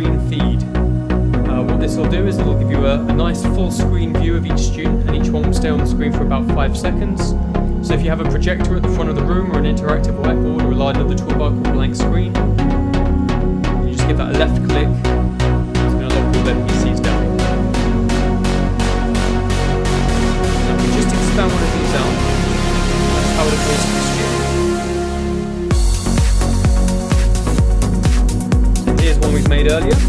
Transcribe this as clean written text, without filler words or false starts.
screen feed. What this will do is it will give you a nice full screen view of each student, and each one will stay on the screen for about 5 seconds. So if you have a projector at the front of the room, or an interactive whiteboard, or a line of the toolbar called blank screen, you just give that a left click. It's going to lock all their PCs down. Now if we just expand one of these out, that's how it appears to the student. So here's one we've made earlier.